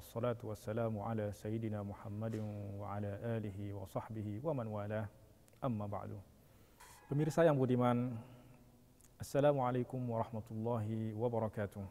wassalatu wassalamu ala sayyidina Muhammadin wa ala alihi wa sahbihi wa man walah, amma ba'du. Pemirsa yang budiman, Assalamualaikum warahmatullahi wabarakatuh.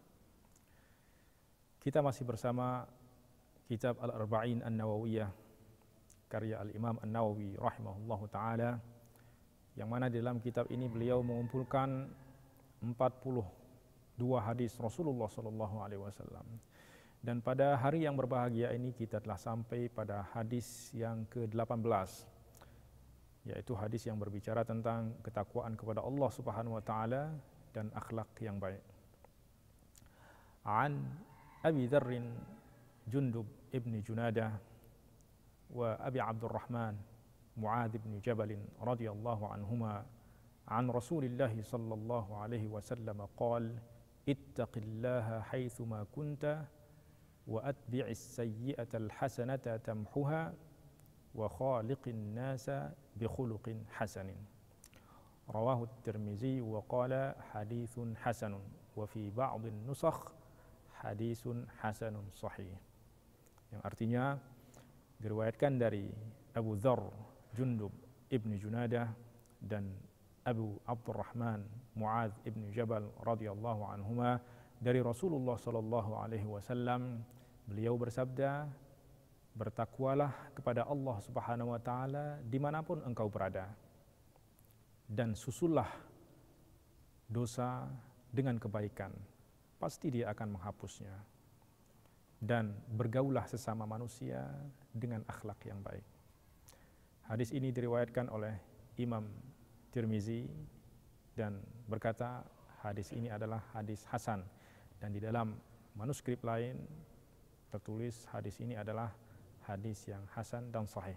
Kita masih bersama kitab Al-Arba'in An-Nawawiyah karya Al-Imam An-Nawawi rahimahullahu ta'ala, yang mana dalam kitab ini beliau mengumpulkan 42 hadis Rasulullah SAW. Dan pada hari yang berbahagia ini kita telah sampai pada hadis yang ke-18, yaitu hadis yang berbicara tentang ketakwaan kepada Allah Subhanahu wa taala dan akhlak yang baik. An Abi Dzar Jundub ibn Junadah wa Abi Abdurrahman Mu'adz ibn Jabal radhiyallahu anhuma an Rasulillah sallallahu alaihi wasallam qala ittaqillaha haitsuma kunta wa atbi'is sayyi'atal hasanata tamhuha wa khaliqin nasa bi khuluqin hasanin. Rawahu At-Tirmizi wa qala haditsun hasanun wa fi ba'dhin nusakh haditsun hasanun sahih. Yang artinya diriwayatkan dari Abu Dzar Jundub ibn Junadah dan Abu Abdurrahman Mu'adz ibn Jabal radhiyallahu anhuma dari Rasulullah sallallahu alaihi wasallam, beliau bersabda, bertakwalah kepada Allah Subhanahu wa taala dimanapun engkau berada, dan susullah dosa dengan kebaikan, pasti Dia akan menghapusnya, dan bergaulah sesama manusia dengan akhlak yang baik. Hadis ini diriwayatkan oleh Imam Tirmizi dan berkata hadis ini adalah hadis hasan, dan di dalam manuskrip lain tertulis hadis ini adalah hadis yang hasan dan sahih.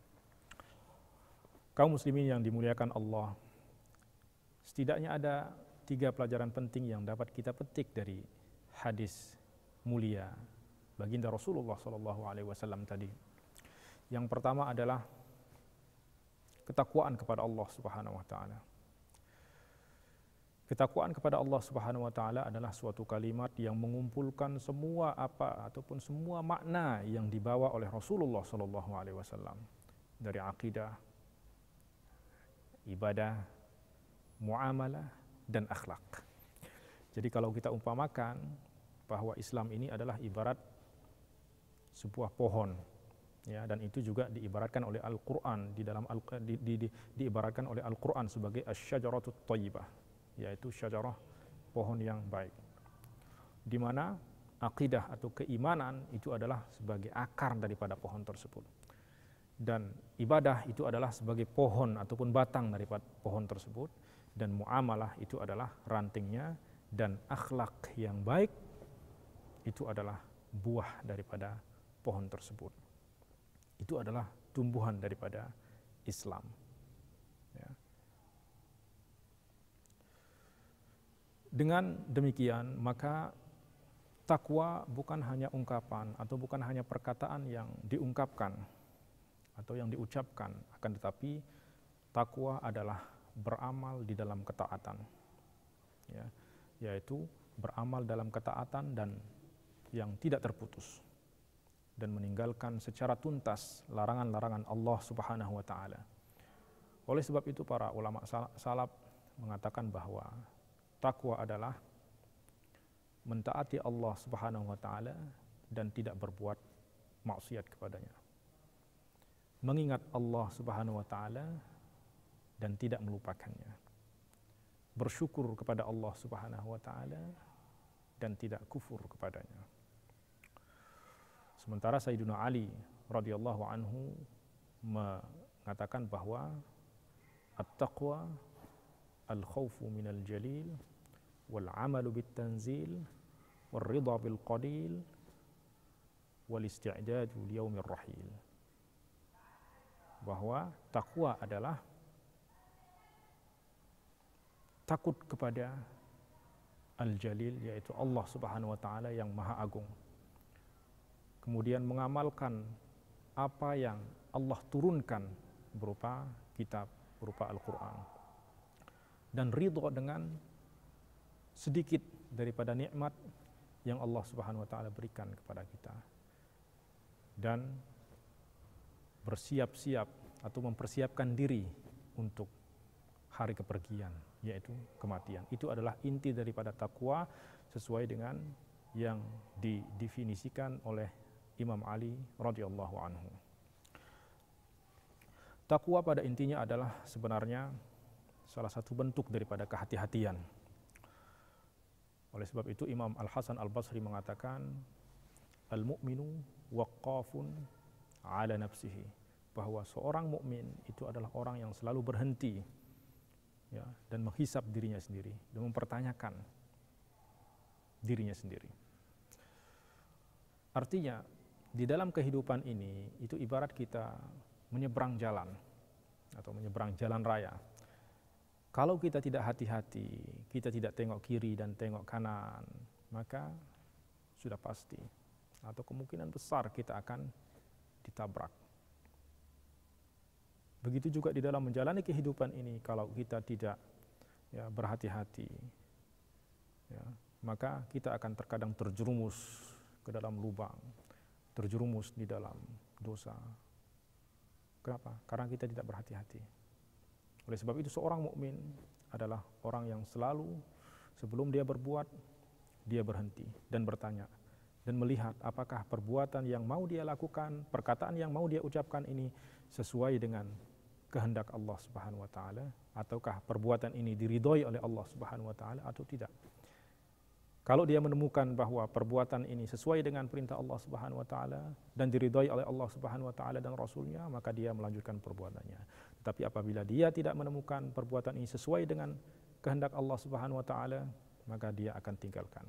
Kaum muslimin yang dimuliakan Allah, setidaknya ada 3 pelajaran penting yang dapat kita petik dari hadis mulia baginda Rasulullah SAW tadi. Yang pertama adalah ketakwaan kepada Allah Subhanahu wa taala. Ketakwaan kepada Allah Subhanahu wa taala adalah suatu kalimat yang mengumpulkan semua ataupun semua makna yang dibawa oleh Rasulullah SAW dari akidah, ibadah, muamalah dan akhlak. Jadi kalau kita umpamakan bahwa Islam ini adalah ibarat sebuah pohon, ya, dan itu juga diibaratkan oleh Al-Qur'an diibaratkan oleh Al-Qur'an sebagai asy-syajaratut thayyibah, yaitu syajarah, pohon yang baik, di mana akidah atau keimanan itu adalah sebagai akar daripada pohon tersebut, dan ibadah itu adalah sebagai pohon ataupun batang daripada pohon tersebut, dan muamalah itu adalah rantingnya, dan akhlak yang baik itu adalah buah daripada pohon tersebut. Itu adalah tumbuhan daripada Islam, ya. Dengan demikian, maka takwa bukan hanya ungkapan atau bukan hanya perkataan yang diungkapkan atau yang diucapkan, akan tetapi takwa adalah beramal di dalam ketaatan, ya, yaitu beramal dalam ketaatan dan yang tidak terputus, dan meninggalkan secara tuntas larangan-larangan Allah Subhanahu wa taala. Oleh sebab itu para ulama salaf mengatakan bahwa takwa adalah mentaati Allah Subhanahu wa taala dan tidak berbuat maksiat kepadanya, mengingat Allah Subhanahu wa taala dan tidak melupakannya, bersyukur kepada Allah Subhanahu wa taala dan tidak kufur kepadanya. Sementara Sayyidina Ali radhiyallahu anhu mengatakan bahwa at-taqwa al-khawfu minal jalil wal amalu bit tanzil wal ridha bil qadil wal isti'dadu li yaumir rahil. Bahwa takwa adalah takut kepada al-jalil, yaitu Allah Subhanahu wa taala yang maha agung, kemudian mengamalkan apa yang Allah turunkan berupa kitab, berupa Al-Quran, dan ridho dengan sedikit daripada nikmat yang Allah Subhanahu wa taala berikan kepada kita, dan bersiap-siap atau mempersiapkan diri untuk hari kepergian, yaitu kematian. Itu adalah inti daripada takwa sesuai dengan yang didefinisikan oleh Imam Ali radhiyallahu anhu. Takwa pada intinya adalah sebenarnya salah satu bentuk daripada kehati-hatian. Oleh sebab itu Imam Al-Hasan Al-Basri mengatakan, al-mu'minu waqqafun ala nafsihi, bahwa seorang mukmin itu adalah orang yang selalu berhenti, ya, dan menghisap dirinya sendiri dan mempertanyakan dirinya sendiri. Artinya di dalam kehidupan ini itu ibarat kita menyeberang jalan atau menyeberang jalan raya. Kalau kita tidak hati-hati, kita tidak tengok kiri dan tengok kanan, maka sudah pasti atau kemungkinan besar kita akan ditabrak. Begitu juga di dalam menjalani kehidupan ini, kalau kita tidak berhati-hati, maka kita akan terkadang terjerumus ke dalam lubang, terjerumus di dalam dosa. Kenapa? Karena kita tidak berhati-hati. Oleh sebab itu seorang mukmin adalah orang yang selalu sebelum dia berbuat, dia berhenti dan bertanya dan melihat apakah perbuatan yang mau dia lakukan, perkataan yang mau dia ucapkan ini sesuai dengan kehendak Allah Subhanahu wa taala, ataukah perbuatan ini diridhoi oleh Allah Subhanahu wa taala atau tidak. Kalau dia menemukan bahwa perbuatan ini sesuai dengan perintah Allah Subhanahu wa taala dan diridhai oleh Allah Subhanahu wa taala dan Rasulnya, maka dia melanjutkan perbuatannya. Tetapi apabila dia tidak menemukan perbuatan ini sesuai dengan kehendak Allah Subhanahu wa taala, maka dia akan tinggalkan.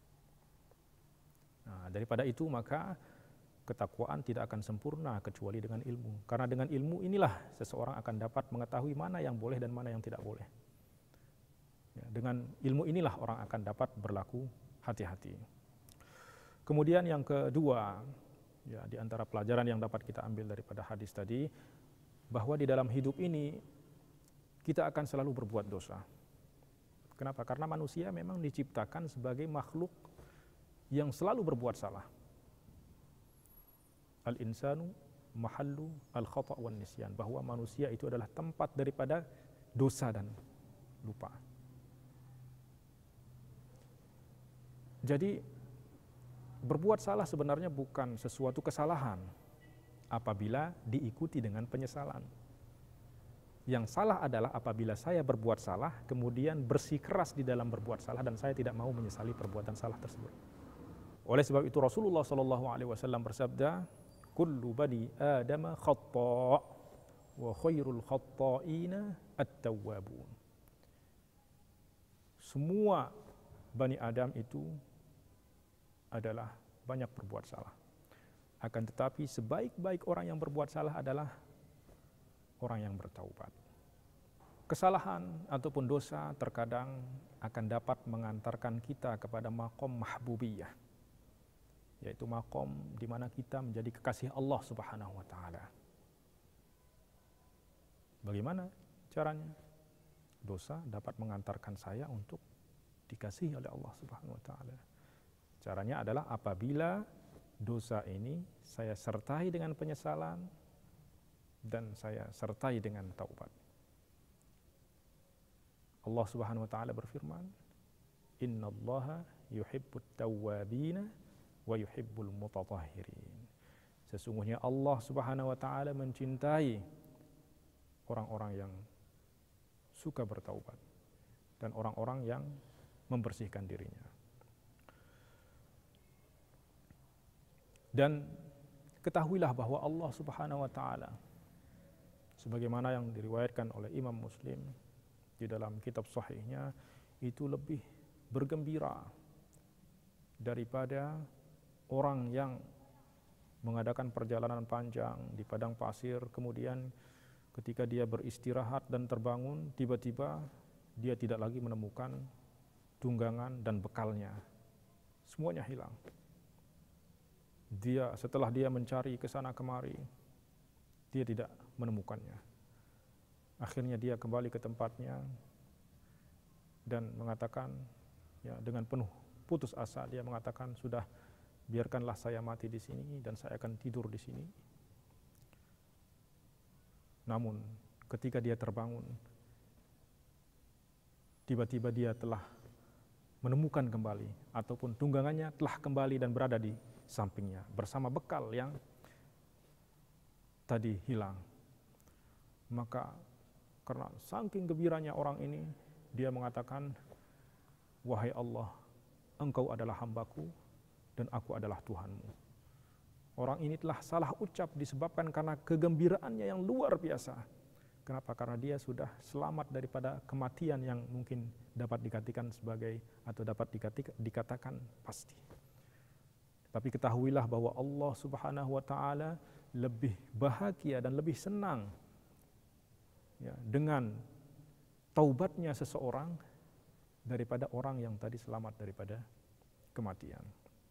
Nah, daripada itu maka ketakwaan tidak akan sempurna kecuali dengan ilmu. Karena dengan ilmu inilah seseorang akan dapat mengetahui mana yang boleh dan mana yang tidak boleh. Dengan ilmu inilah orang akan dapat berlaku hati-hati. Kemudian yang kedua, di antara pelajaran yang dapat kita ambil daripada hadis tadi, bahwa di dalam hidup ini kita akan selalu berbuat dosa. Kenapa? Karena manusia memang diciptakan sebagai makhluk yang selalu berbuat salah. Al-insanu mahallu al-khata' wan nisyan, bahwa manusia itu adalah tempat daripada dosa dan lupa. Jadi berbuat salah sebenarnya bukan sesuatu kesalahan apabila diikuti dengan penyesalan. Yang salah adalah apabila saya berbuat salah kemudian bersikeras di dalam berbuat salah dan saya tidak mau menyesali perbuatan salah tersebut. Oleh sebab itu Rasulullah SAW bersabda, kullu bani Adam khata' wa khairul khata'ina at-tawwabun. Semua Bani Adam itu adalah banyak berbuat salah. Akan tetapi sebaik-baik orang yang berbuat salah adalah orang yang bertaubat. Kesalahan ataupun dosa terkadang akan dapat mengantarkan kita kepada makom mahbubiyah, yaitu makom di mana kita menjadi kekasih Allah Subhanahu wa taala. Bagaimana caranya? Dosa dapat mengantarkan saya untuk dikasihi oleh Allah Subhanahu wa taala. Caranya adalah apabila dosa ini saya sertai dengan penyesalan dan saya sertai dengan taubat. Allah Subhanahu wa taala berfirman, "Innallaha yuhibbut tawwabina wa yuhibbul mutatahhirin." Sesungguhnya Allah Subhanahu wa taala mencintai orang-orang yang suka bertaubat dan orang-orang yang membersihkan dirinya. Dan ketahuilah bahwa Allah Subhanahu wa taala sebagaimana yang diriwayatkan oleh Imam Muslim di dalam kitab sahihnya, itu lebih bergembira daripada orang yang mengadakan perjalanan panjang di padang pasir, kemudian ketika dia beristirahat dan terbangun, tiba-tiba dia tidak lagi menemukan tunggangan dan bekalnya. Semuanya hilang. Setelah dia mencari ke sana kemari, dia tidak menemukannya. Akhirnya dia kembali ke tempatnya dan mengatakan dengan penuh putus asa, dia mengatakan, sudah, biarkanlah saya mati di sini dan saya akan tidur di sini. Namun ketika dia terbangun, tiba-tiba dia telah menemukan kembali, ataupun tunggangannya telah kembali dan berada di sampingnya bersama bekal yang tadi hilang. Maka karena saking gembiranya orang ini, dia mengatakan, wahai Allah, Engkau adalah hambaku dan aku adalah Tuhanmu. Orang ini telah salah ucap disebabkan karena kegembiraannya yang luar biasa. Kenapa? Karena dia sudah selamat daripada kematian yang mungkin dapat dikatakan sebagai, atau dapat dikatakan pasti. Tapi ketahuilah bahwa Allah Subhanahu wa Ta'ala lebih bahagia dan lebih senang ya, dengan taubatnya seseorang daripada orang yang tadi selamat daripada kematian.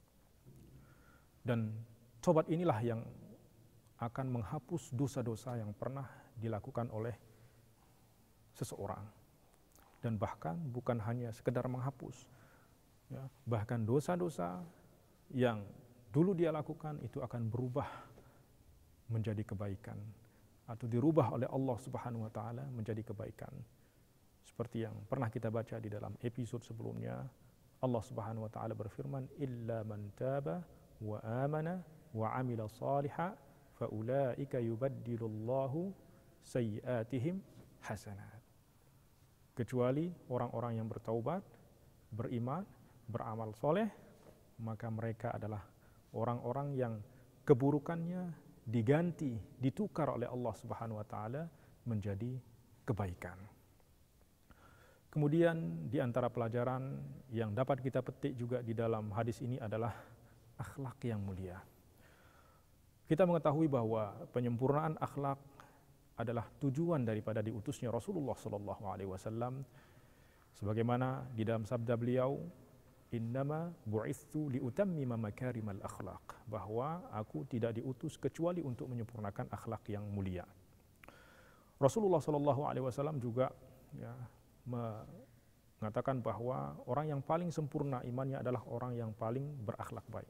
Dan taubat inilah yang akan menghapus dosa-dosa yang pernah dilakukan oleh seseorang. Dan bahkan bukan hanya sekedar menghapus, ya, bahkan dosa-dosa yang dulu dia lakukan itu akan berubah menjadi kebaikan, atau dirubah oleh Allah Subhanahu wa Ta'ala menjadi kebaikan. Seperti yang pernah kita baca di dalam episode sebelumnya, Allah Subhanahu wa Ta'ala berfirman, illa man taba wa amana wa amila saliha faulaika yubaddilullahu sayyiatihim hasanat. Kecuali orang-orang yang bertaubat, beriman, beramal soleh, maka mereka adalah orang-orang yang keburukannya diganti, ditukar oleh Allah Subhanahu wa Ta'ala menjadi kebaikan. Kemudian di antara pelajaran yang dapat kita petik juga di dalam hadis ini adalah akhlak yang mulia. Kita mengetahui bahwa penyempurnaan akhlak adalah tujuan daripada diutusnya Rasulullah SAW, sebagaimana di dalam sabda beliau, innama bu'itsu liutammima makarimal akhlak, bahwa aku tidak diutus kecuali untuk menyempurnakan akhlak yang mulia. Rasulullah SAW juga ya, mengatakan bahwa orang yang paling sempurna imannya adalah orang yang paling berakhlak baik.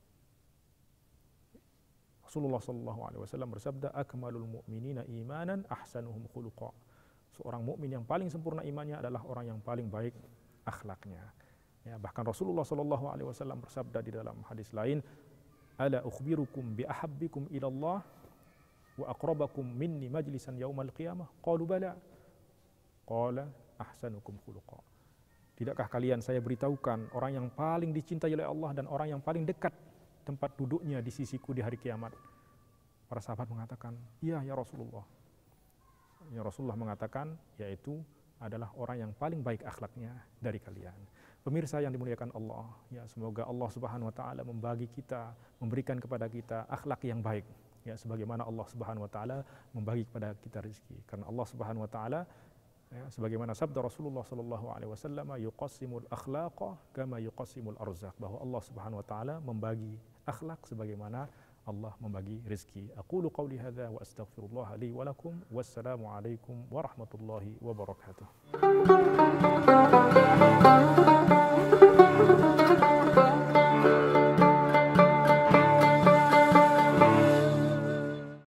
Rasulullah SAW bersabda, akmalul mu'minina imanan ahsanuhum khuluqa. Seorang mukmin yang paling sempurna imannya adalah orang yang paling baik akhlaknya. Ya, bahkan Rasulullah SAW bersabda di dalam hadis lain, ala ukhbirukum bi ahabbikum ilallah wa aqrabakum minni majlisan yaumal qiyamah. Qalu bala. Qala ahsanukum khuluqa. Tidakkah kalian saya beritahukan orang yang paling dicintai oleh Allah dan orang yang paling dekat tempat duduknya di sisiku di hari kiamat? Para sahabat mengatakan, iya ya Rasulullah. Ya Rasulullah mengatakan, yaitu adalah orang yang paling baik akhlaknya dari kalian. Pemirsa yang dimuliakan Allah, ya semoga Allah Subhanahu wa Ta'ala membagi kita, memberikan kepada kita akhlak yang baik, ya sebagaimana Allah Subhanahu wa Ta'ala membagi kepada kita rezeki. Karena Allah Subhanahu wa Ta'ala, ya, sebagaimana sabda Rasulullah SAW, yuqassimul akhlaqa kama yuqassimul arzaq, bahwa Allah Subhanahu wa Ta'ala membagi akhlak sebagaimana Allah membagi rezeki. Aqulu qawli hadza wa astaghfirullah li wa lakum. Wassalamu alaikum warahmatullahi wabarakatuh.